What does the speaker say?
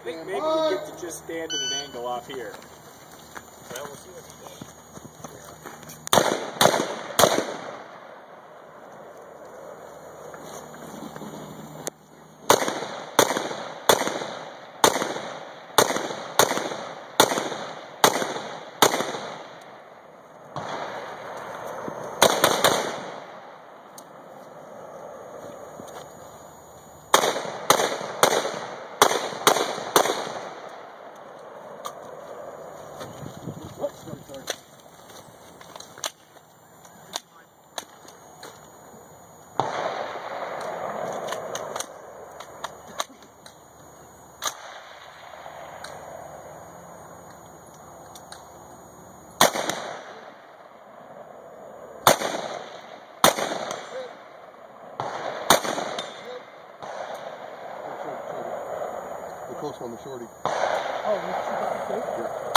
think maybe we get to just stand at an angle off here. Well, we'll see what he does. The close one, the shorty. Oh, you shoot that? Yeah.